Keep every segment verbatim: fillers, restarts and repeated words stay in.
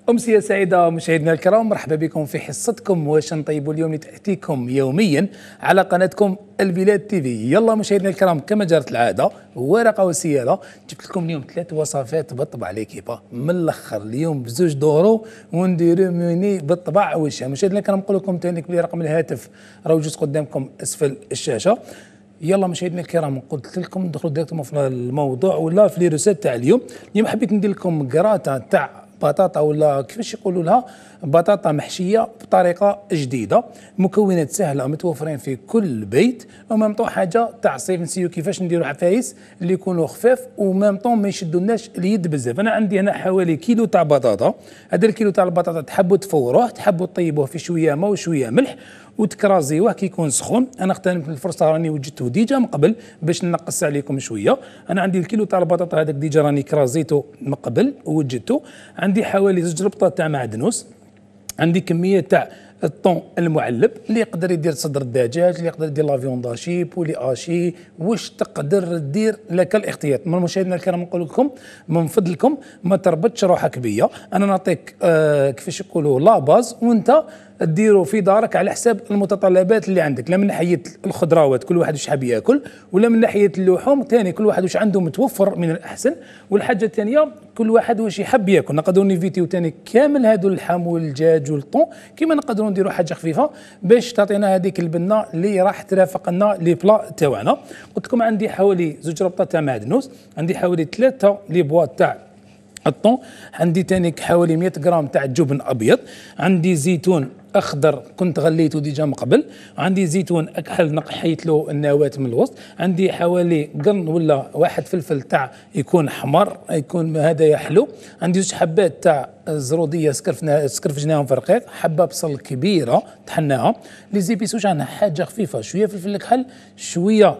أمسية سعيدة مشاهدينا الكرام، مرحبا بكم في حصتكم واش نطيبوا اليوم اللي تأتيكم يوميا على قناتكم البلاد تيفي. يلا مشاهدينا الكرام كما جرت العادة ورقة وسيالة، جبت لكم اليوم ثلاث وصفات بالطبع ليكيبا من الاخر اليوم بزوج دورو ونديرو ميني بالطبع وشها. مشاهدينا الكرام نقول لكم ثاني بلي رقم الهاتف راه موجود قدامكم اسفل الشاشة. يلا مشاهدينا الكرام قلت لكم ندخلوا ديريكتومون في الموضوع ولا في لي روسيت تاع اليوم. اليوم حبيت ندير لكم كراتا تاع بطاطا ولا كيفاش يقولوا لها بطاطا محشيه بطريقه جديده، مكونات سهله متوفرين في كل بيت، ومام طون حاجه تاع صيف نسيو كيفاش نديروا عفايس اللي يكونوا خفاف ومام طون ما يشدوناش اليد بزاف. انا عندي هنا حوالي كيلو تاع بطاطا، هذا الكيلو تاع البطاطا تحبوا تفوروه، تحبوا طيبوه في شويه ماء وشويه ملح وتكرازيوه كي يكون سخون. انا اغتنمت الفرصه راني وجدته ديجا من قبل باش نقص عليكم شويه. انا عندي الكيلو تاع البطاطا هذاك ديجا راني كرازيته من قبل ووجدته. عندي حوالي زوج ربطات تاع معدنوس، عندي كميه تاع الطون المعلب اللي يقدر يدير صدر الدجاج، اللي يقدر يدير لافيون داشي بولي اشي، واش تقدر دير لك الاختيار. من مشاهدينا الكرام نقول لكم من فضلكم ما تربطش روحك بيا، انا نعطيك آه كيفاش يقولوا لا باز وانت ديروا في دارك على حساب المتطلبات اللي عندك، لا من ناحيه الخضروات كل واحد واش حاب ياكل، ولا من ناحيه اللحوم ثاني كل واحد واش عنده متوفر من الاحسن، والحاجه الثانيه كل واحد واش يحب ياكل. نقدروا نيفيتيو ثاني كامل هادو اللحم والدجاج والطون، كيما نقدروا نديروا حاجه خفيفه باش تعطينا هذيك البنه اللي راح ترافق لنا لي بلا تاعنا. قلت لكم عندي حوالي زوج ربطات تاع معدنوس، عندي حوالي ثلاثه لي بواط تاع الطون، عندي ثاني حوالي مئة غرام تاع جبن ابيض، عندي زيتون اخضر كنت غليته ديجا من قبل، عندي زيتون اكحل نقحيت له النواه من الوسط، عندي حوالي قرن ولا واحد فلفل تاع يكون حمر يكون هذا يحلو، عندي زوج حبات تاع زروديه سكرفنا سكرفجناهم في رقيق، حبه بصل كبيره طحناها، لي زيبيس واش عندنا حاجه خفيفه، شويه فلفل كحل، شويه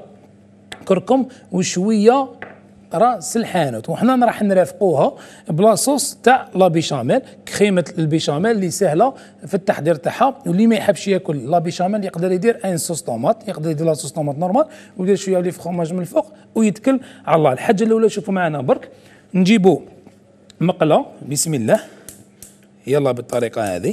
كركم وشويه راس الحانوت، وحنا راح نرافقوها بلا صوص تاع لا بيشاميل، كريمه البيشاميل اللي سهله في التحضير تاعها. واللي ما يحبش ياكل لا بيشاميل يقدر يدير ان صوص طوماط، يقدر يدير لا صوص طوماط نورمال ويدير شويه لي فخوماج من الفوق ويتكل على الله. الحاجه الاولى شوفوا معنا برك، نجيبوا مقله بسم الله، يلا بالطريقه هذه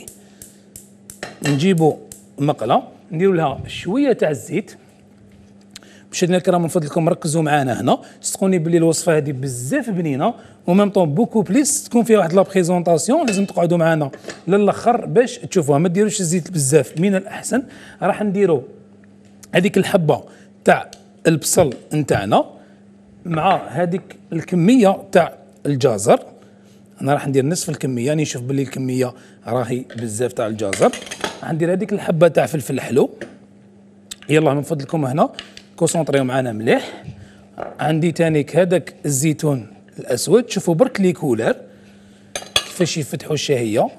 نجيبوا مقله نديروا لها شويه تاع الزيت. مشاهدينا الكرام من فضلكم ركزوا معنا هنا، صدقوني باللي الوصفه هذه بزاف بنينه وميم طون بوكو بليس تكون فيها واحد لا بريزونطاسيون، لازم تقعدوا معنا للاخر باش تشوفوها. ما ديروش الزيت بزاف من الاحسن. راح نديروا هذيك الحبه تاع البصل نتاعنا مع هذيك الكميه تاع الجزر، انا راح ندير نصف الكميه، راني نشوف باللي الكميه راهي بزاف تاع الجزر. راح ندير هذيك الحبه تاع فلفل حلو، يلا من فضلكم هنا كونسونطريو معنا مليح. عندي تانيك هذاك الزيتون الاسود، شوفوا برك لي كولر كيفاش يفتحوا الشهيه.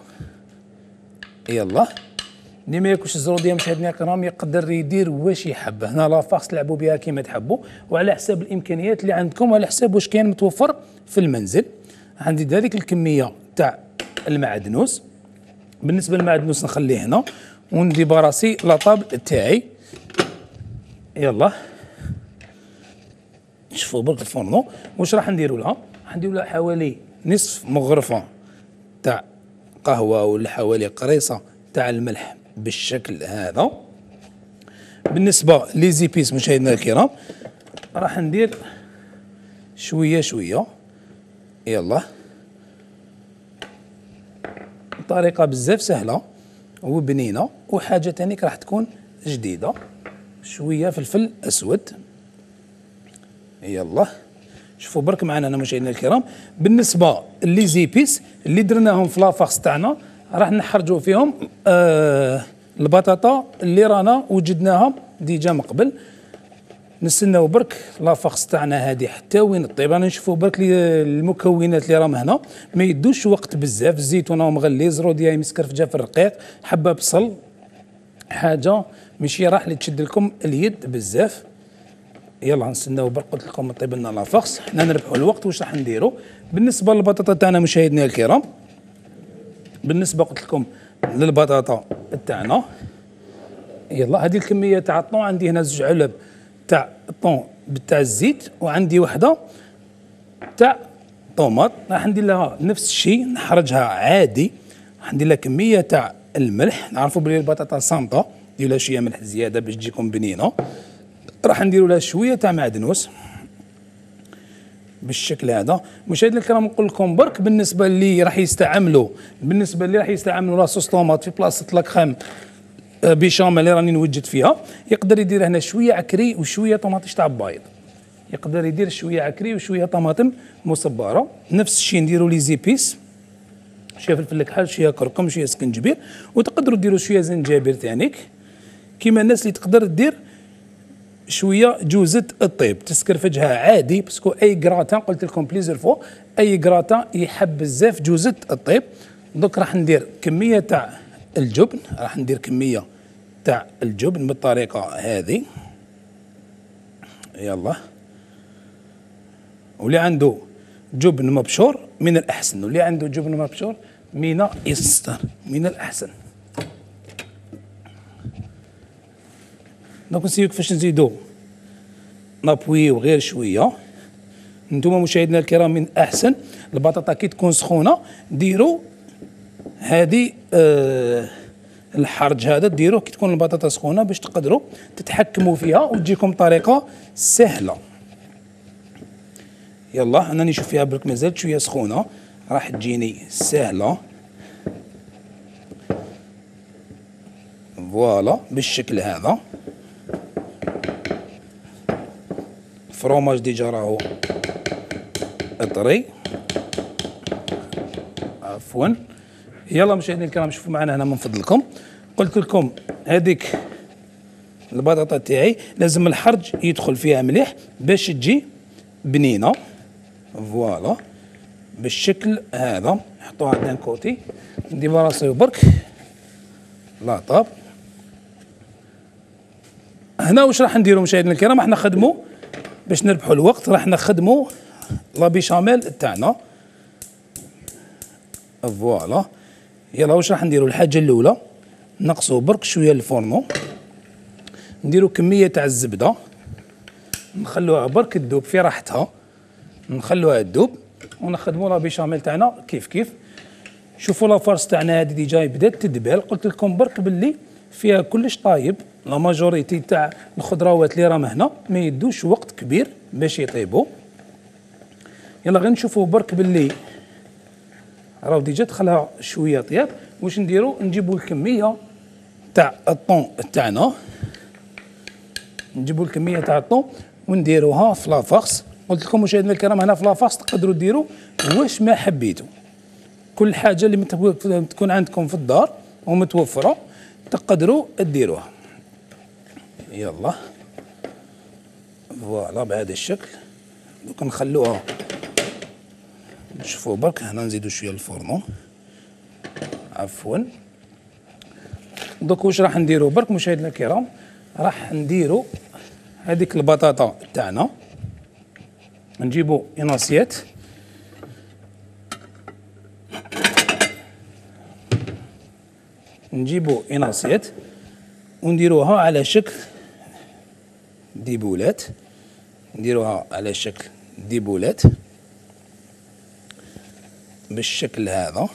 يلا اللي ما ياكلش الزروديه مشاهدينا الكرام يقدر يدير واش يحب، هنا لا فاكس تلعبوا بها كيما تحبوا وعلى حساب الامكانيات اللي عندكم وعلى حساب واش كاين متوفر في المنزل. عندي ذلك الكميه تاع المعدنوس، بالنسبه للمعدنوس نخليه هنا وندي براسي لاطابل تاعي. يلا شوفوا برك الفورنو واش راح نديروا لها، راح نديروا لها حوالي نصف مغرفه تاع قهوه ولا حوالي قريصه تاع الملح بالشكل هذا. بالنسبه لي زيبيس مشاهدينا الكرام راح ندير شويه شويه، يلا طريقه بزاف سهله وبنينه وحاجه ثانيك راح تكون جديده. شويه فلفل اسود، يلا شوفوا برك معنا انا مشاهدينا الكرام. بالنسبه لي زيبيس اللي درناهم في لافاكس تاعنا راح نحرجوا فيهم آه البطاطا اللي رانا وجدناها ديجا من قبل، نستناو برك لافاكس تاعنا هذه حتى وين طيب. انا نشوفوا برك المكونات اللي راهم هنا ما يدوش وقت بزاف، الزيتون راهو مغلي، زروديه مسكرفجه في الرقيق، حبه بصل، حاجه ماشي راح اللي تشد لكم اليد بزاف. يلا نستناو برك قلت لكم طيب لنا لافاكس، حنا نربحوا الوقت. واش راح نديروا بالنسبه للبطاطا تاعنا مشاهدينا الكرام؟ بالنسبه قلت لكم للبطاطا تاعنا، يلا هذه الكميه تاع الطون، عندي هنا زوج علب تاع الطون تاع الزيت وعندي وحده تاع طوماط، راح ندير لها نفس الشيء نحرجها عادي راح ندير لها كميه تاع الملح. نعرفوا بلي البطاطا صامته، ندير لها شويه ملح زياده باش تجيكم بنينه. راح نديروا لها شويه تاع معدنوس بالشكل هذا. مشاهدينا الكرام نقول لكم برك بالنسبه اللي راح يستعملوا بالنسبه اللي راح يستعملوا لاصوص طوماط في بلاصه لاكريم بيشاميل اللي راني نوجد فيها، يقدر يدير هنا شويه عكري وشويه طماطيش تاع بيض. يقدر يدير شويه عكري وشويه طماطم مصبره. نفس الشيء نديروا لي زيبيس، شويه فلفل كحل، شويه كركم، شويه سكنجبير، وتقدروا ديروا شويه زنجبير ثانيك. كيما الناس اللي تقدر دير شويه جوزة الطيب تسكرفجها عادي، باسكو اي كراتان قلت لكم بليزير فوا اي كراتان يحب بزاف جوزة الطيب. دوك راح ندير كميه تاع الجبن، راح ندير كميه تاع الجبن بالطريقه هذه. يلا، واللي عنده جبن مبشور من الاحسن، واللي عنده جبن مبشور من يستر من الاحسن. دونك نسيو كيفاش نزيدو نابويو غير شويه. نتوما مشاهدينا الكرام من الاحسن البطاطا كي تكون سخونه ديروا هذه آه الحرج هذا ديروه كي تكون البطاطا سخونه باش تقدروا تتحكموا فيها وتجيكم طريقه سهله. يلا انا نشوف فيها برك مازالت شويه سخونه، راح تجيني سهله. فوالا بالشكل هذا. الفرomاج ديجا راهو طري. عفوا. يلا مشاهدينا الكرام شوفوا معنا هنا من فضلكم. قلت لكم هذيك البطاطا تاعي لازم الحرج يدخل فيها مليح باش تجي بنينه. فوالا بالشكل هذا. نحطوها دان كوتي، نديباراسيو برك لاطاب. هنا واش راح نديرو مشاهدينا الكرام؟ راح نخدمو باش نربحوا الوقت، راح نخدمو لا بيشاميل تاعنا. فوالا. يلا واش راح نديرو؟ الحاجه الاولى نقصوا برك شويه الفورنو، نديرو كميه تاع الزبده، نخلوها برك تذوب في راحتها، نخلوها تذوب ونخدموا لا بيشاميل تاعنا كيف كيف. شوفوا لا فارس تاعنا هذه ديجا بدات تدبل. قلت لكم برك باللي فيها كلش طايب، لا ماجوريتي تاع الخضروات اللي راهم هنا ما يدوش وقت كبير باش يطيبوا. يلا غير نشوفوا برك باللي راهو ديجا دخلها شويه طياب. واش نديرو؟ نجيبوا الكميه تاع الطون تاعنا، نجيبوا الكميه تاع الطون ونديروها في لافاكس. قلت لكم مشاهدينا الكرام هنا في لافاكس تقدروا ديروا واش ما حبيتوا، كل حاجه اللي تكون عندكم في الدار ومتوفره تقدروا ديروها. يلا فوالا بهذا الشكل. دوك نخلوها نشوفوا برك. هنا نزيدوا شويه الفورنو. عفوا. دوك واش راح نديروا برك مشاهدينا الكرام؟ راح نديروا هذيك البطاطا تاعنا، نجيبوا اناسيات نجيبوا اناسيات ونديروها على شكل ديبولات، نديروها على شكل ديبولات بالشكل هذا.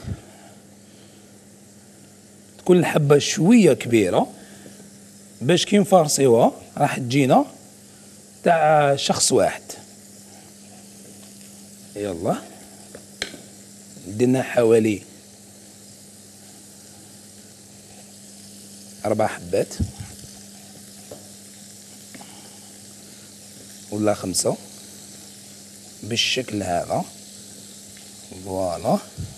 تكون الحبه شويه كبيره باش كي نفرسيوها راح تجينا تاع شخص واحد. يلا درنا حوالي أربع حبات ولا خمسة بالشكل هذا. فوالا.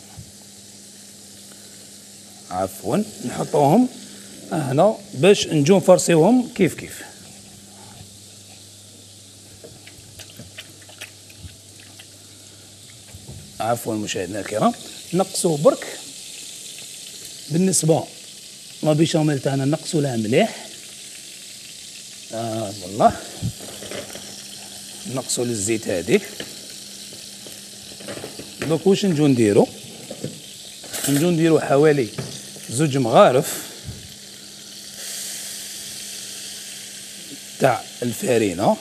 عفوا. نحطوهم هنا باش نجو نفرسيوهم كيف كيف. عفوا مشاهدينا الكرام. نقصوا برك بالنسبه لا بيشاميل تاعنا، نقصوا لها مليح. آه والله نقصوا للزيت هذيك. دوك واش نجو نديرو؟ نجو نديرو حوالي زوج مغارف تاع الفارينه،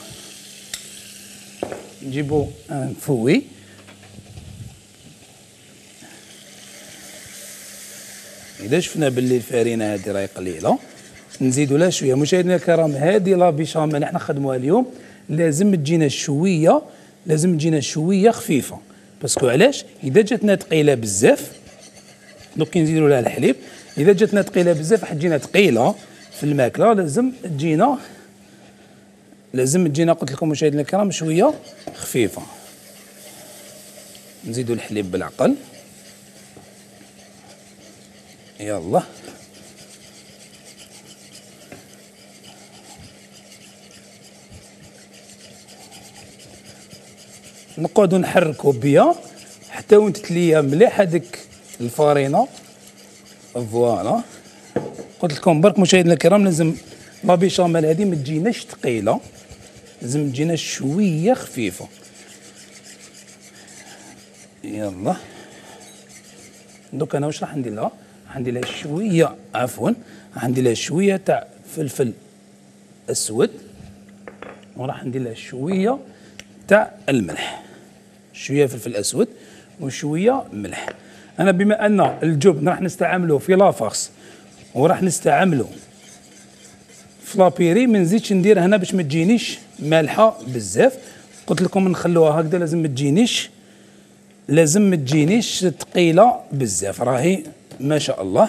نجيبو ان فوي اذا شفنا باللي الفارينه هذه راهي قليله نزيدوا لها شويه. مشاهدينا الكرام هذه لا بيشاميل اللي احنا نخدموها اليوم لازم تجينا شويه لازم تجينا شويه خفيفه، باسكو علاش؟ اذا جاتنا ثقيله بزاف دوك كي نزيدوا لها الحليب، اذا جاتنا ثقيله بزاف راح تجينا ثقيله في الماكله، لازم تجينا لازم تجينا قلت لكم مشاهدينا الكرام شويه خفيفه. نزيدوا الحليب بالعقل. يلا نقعدوا نحركوا بها حتى وين تتليا مليح هذيك الفارينه. فوالا قلت لكم برك مشاهدينا الكرام لازم لا بيشاميل هذه ما تجيناش ثقيله، لازم تجينا شويه خفيفه. يلا دوك انا واش راح ندير لها؟ راح ندير لها شويه عفوا راح ندير لها شويه تاع فلفل اسود، وراح ندير لها شويه تاع الملح، شويه فلفل اسود وشويه ملح. انا بما ان الجبن راح نستعمله في لافارس وراح نستعمله في لابيري ما نزيدش ندير هنا باش ما تجينيش مالحه بزاف. قلت لكم نخلوها هكذا، لازم ما تجينيش لازم ما تجينيش ثقيله بزاف، راهي ما شاء الله.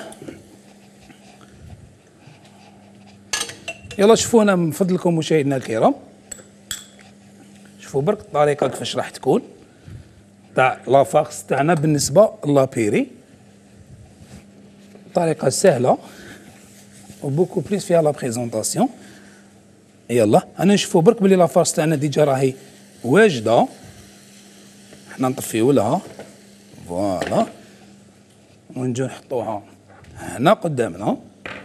يلا شوفوا هنا من فضلكم مشاهدينا الكرام، شوفوا برك الطريقه كيفاش راح تكون تاع لافارس تاعنا بالنسبه لابيري. طريقه سهله وبوكو بليس فيها لا بريزونطاسيون. يلا انا نشوفوا برك بلي لافارس تاعنا ديجا راهي واجده، حنا نطفيو لها فوالا ونجيو نحطوها هنا قدامنا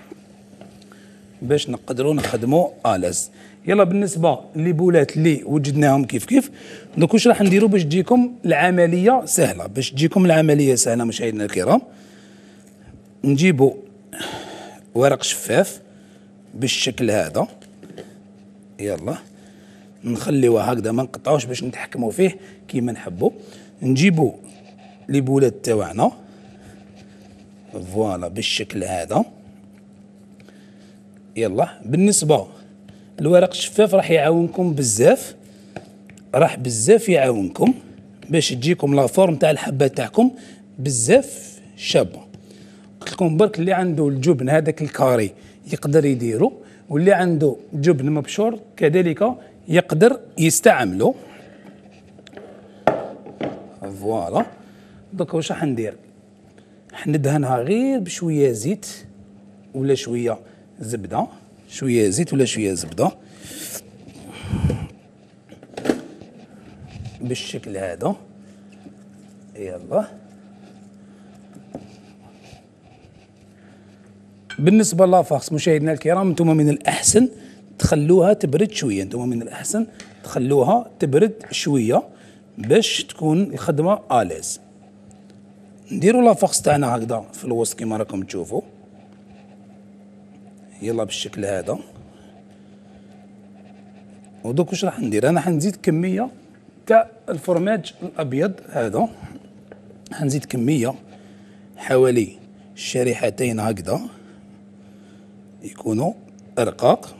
باش نقدروا نخدموا الاز. يلا بالنسبه للبولات اللي وجدناهم كيف كيف دوك واش راح نديروا باش تجيكم العمليه سهله، باش تجيكم العمليه سهله مشاهدينا الكرام، نجيبوا ورق شفاف بالشكل هذا. يلا نخليوه هكذا ما نقطعوش باش نتحكموا فيه كيما نحبوا. نجيبوا لي بولات تاعنا فوالا بالشكل هذا. يلا بالنسبه الورق الشفاف راح يعاونكم بزاف، راح بزاف يعاونكم باش تجيكم لا فورم تاع الحبه تاعكم بزاف شابه. قلت لكم برك اللي عنده الجبن هذاك الكاري يقدر يديرو، واللي عنده جبن مبشور كذلك يقدر يستعمله. فوالا دوك واش راح ندير؟ راح ندهنها غير بشويه زيت ولا شويه زبده، شويه زيت ولا شويه زبده بالشكل هذا. يلا بالنسبه لافارس مشاهدينا الكرام انتم من الاحسن تخلوها تبرد شويه، انتم من الاحسن تخلوها تبرد شويه باش تكون الخدمه اليز. نديروا لافارس تاعنا هكذا في الوسط كما راكم تشوفوا. يلا بالشكل هذا. ودوك واش راح ندير؟ انا حنزيد كميه تاع الفرماج الابيض هذا، حنزيد كميه حوالي شريحتين هكذا يكونوا رقاق،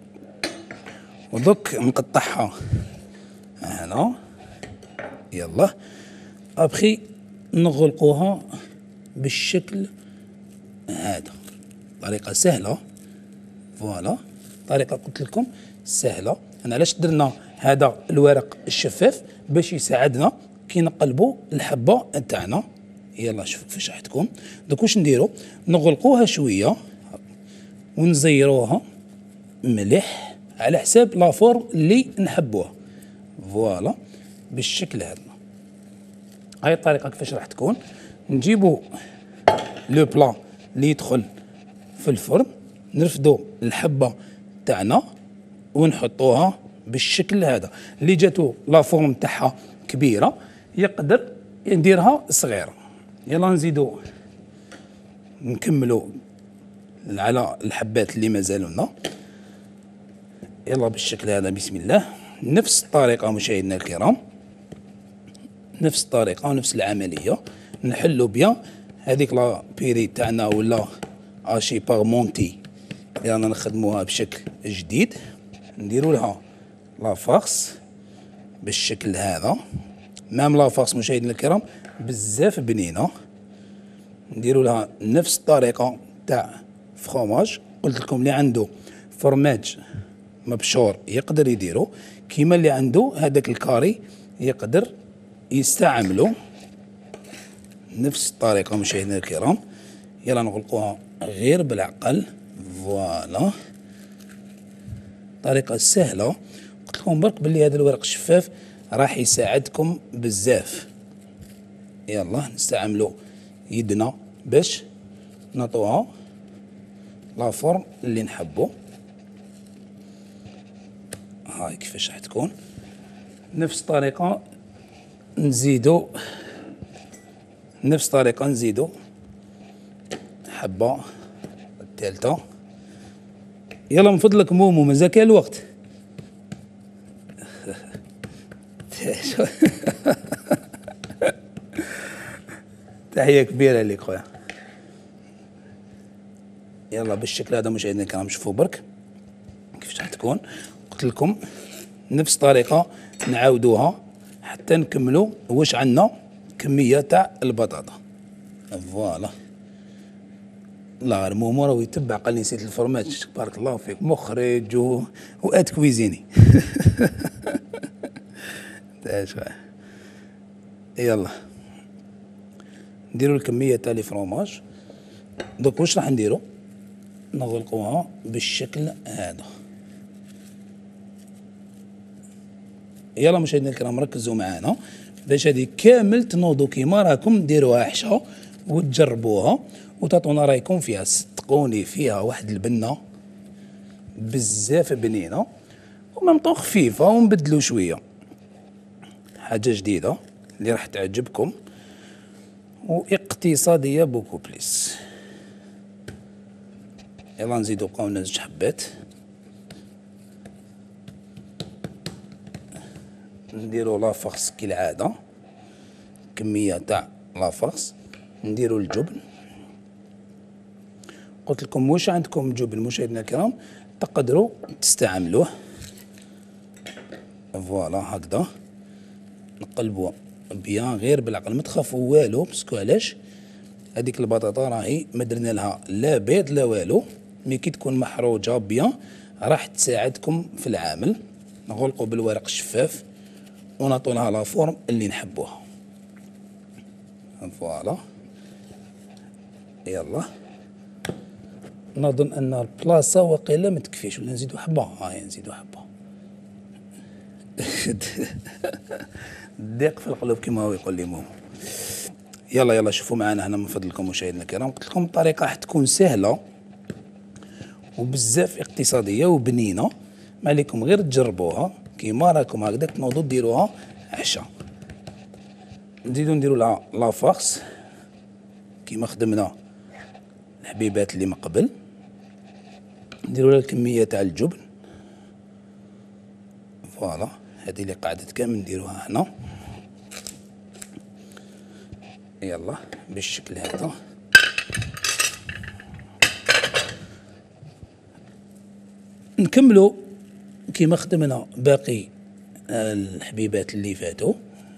ودوك نقطعها هنا. يلا ابخي نغلقوها بالشكل هذا. طريقه سهله فوالا، طريقه قلت لكم سهله. انا علاش درنا هذا الورق الشفاف؟ باش يساعدنا كي نقلبوا الحبه تاعنا. يلا شوفوا كيفاش راح تكون. دوك واش نديروا؟ نغلقوها شويه ونزيروها مليح على حساب لافورم اللي نحبوها فوالا بالشكل هذا. هاي الطريقه كيفاش راح تكون. نجيبوا لو بلا اللي يدخل في الفرن، نرفدوا الحبه تاعنا ونحطوها بالشكل هذا. اللي جاتو لافورم تاعها كبيره يقدر يديرها صغيره. يلا نزيدوا نكملوا على الحبات اللي مازالوا لنا. يلا بالشكل هذا بسم الله. نفس الطريقه مشاهدينا الكرام، نفس الطريقه ونفس العمليه نحلوا بها هذيك لا بيري تاعنا ولا اشي بارمونتي اللي رانا نخدموها بشكل جديد، نديرو لها لا فارس بالشكل هذا. مام لا فارس مشاهدينا الكرام بزاف بنينه، نديرو لها نفس الطريقه تاع فخوماج. قلت لكم اللي عنده فرماج مبشور يقدر يديرو، كيما اللي عنده هذاك الكاري يقدر يستعملو نفس الطريقه. مشاهدينا الكرام يلا نغلقوها غير بالعقل. فوالا طريقه سهله. قلت لكم برك باللي هذا الورق الشفاف راح يساعدكم بزاف. يلا نستعملو يدنا باش نعطوها لا فورم اللي نحبو. هاي كيفاش راح تكون. نفس الطريقه نزيدو نفس الطريقه نزيدو حبه الثالثه. يلا من فضلك مومو مازال كاين الوقت. تحيه كبيره ليك خويا. يلا بالشكل هذا مشاهدينا الكرام شوفوا برك كيفاش راح تكون. قلت لكم نفس الطريقه نعاودوها حتى نكملوا واش عندنا كميه تاع البطاطا. فوالا الله غير مومو راه يتبع. قال لي نسيت الفرماج. بارك الله فيك مخرج و... واد كويزيني. يلا نديرو الكميه تاع لي فرomاج. دوك واش راح نديرو نغلقوها بالشكل هذا. يلا مشاهدينا الكرام ركزوا معنا باش هذه كامل تنوضوا كيما راكم ديروها حشا وتجربوها وتعطونا رايكم فيها. صدقوني فيها واحد البنه بزاف بنينه وميمطون خفيفه ونبدلوا شويه. حاجه جديده اللي راح تعجبكم واقتصاديه بوكو بليس. يلا نزيدو بقاونا زوج حبات. نديرو لافرس كالعاده كميه تاع لافرس. نديرو الجبن. قلت لكم واش عندكم جبن مشاهدينا الكرام تقدروا تستعملوه. فوالا هكذا نقلبوه بيان غير بالعقل ما تخافوا والو. باسكو علاش هذيك البطاطا راهي ما درنا لها لا بيض لا والو، مي كي تكون محروجه بيان راح تساعدكم في العمل. نغلقوا بالورق الشفاف ونعطوا لها لا فورم اللي نحبوها. فوالا يلا نظن ان البلاصه واقيلا ما تكفيش ولا نزيدو حبه. هاي نزيدو حبه. الضيق في القلوب كما هو يقول لي مومو. يلا يلا شوفوا معنا هنا من فضلكم مشاهدينا الكرام. قلت لكم الطريقه راح تكون سهله وبزاف اقتصاديه وبنينه. ما عليكم غير تجربوها كيما راكم هكذاك تنوضوا ديروها عشاء. نزيدو نديرو لها لافارس كيما خدمنا الحبيبات اللي من قبل. نديرو لها الكميه تاع الجبن. فوالا هذه اللي قعدت كامل نديروها هنا. يلا بالشكل هذا. نكملوا كيما خدمنا باقي الحبيبات اللي فاتوا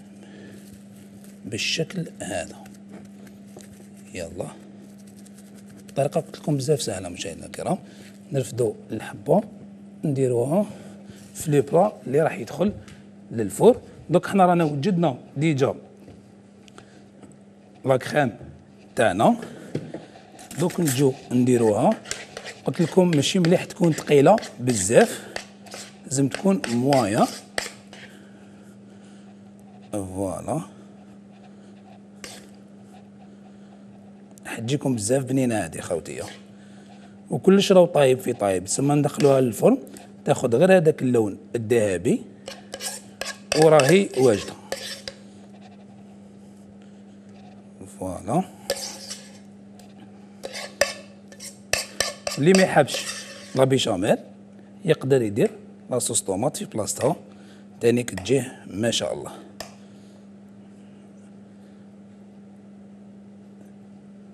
بالشكل هذا. يلا الطريقه قلت لكم بزاف سهله مشاهدينا الكرام. نرفدوا الحبه نديروها في لي بلا اللي راح يدخل للفور. دوك حنا رانا وجدنا ديجا لاكريم تاعنا. دوك نجيو نديروها. قلت لكم ماشي مليح تكون ثقيله بزاف، لازم تكون موايا. فوالا حتجيكم بزاف بنينه هذه خوتيه وكلش راهو طايب في طايب. تسمى ندخلوها للفرن تاخذ غير هذاك اللون الذهبي وراهي واجده. فوالا اللي ما يحبش لا بيشاميل يقدر يدير لاصوص طوماط في بلاصتها تانيك تجيه ما شاء الله.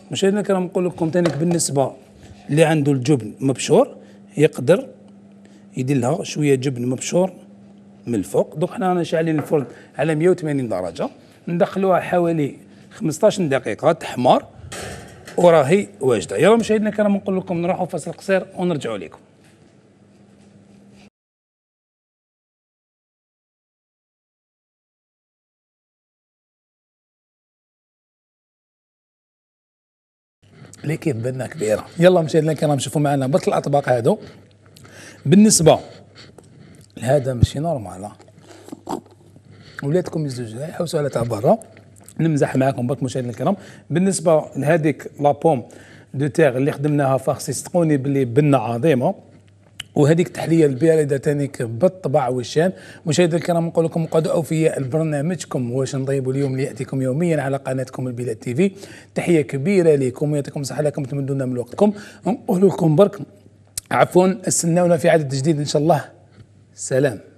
مشاهدينا الكرام نقول لكم ثاني بالنسبه اللي عنده الجبن مبشور يقدر يدير لها شويه جبن مبشور من الفوق. دوك حنا رانا شاعلين الفرن على مئة وثمانين درجه، ندخلوها حوالي خمسطاش دقيقه تحمر وراهي واجده. يلا مشاهدينا الكرام نقول لكم نروحوا فاصل قصير ونرجعوا لكم. اللي كيبان كبيره. يلا مشاهدينا الكرام شوفوا معنا بث الاطباق هادو. بالنسبه لهذا ماشي نورمال، ولادكم يزوجوا يحوسوا على تاع برا. نمزح معكم برك مشاهدينا الكرام. بالنسبه لهذيك لابوم دو تيغ اللي خدمناها فاخسي صدقوني باللي بنه عظيمه، وهذيك التحليه البارده تانيك بالطبع والشان. مشاهدينا الكرام نقول لكم قد اوفياء البرنامجكم واش نطيبوا اليوم اللي ياتيكم يوميا على قناتكم البلاد تيفي. تحيه كبيره لكم ويعطيكم الصحه لكم تمدونا من وقتكم. نقول لكم برك عفوا استناونا في عدد جديد ان شاء الله. سلام.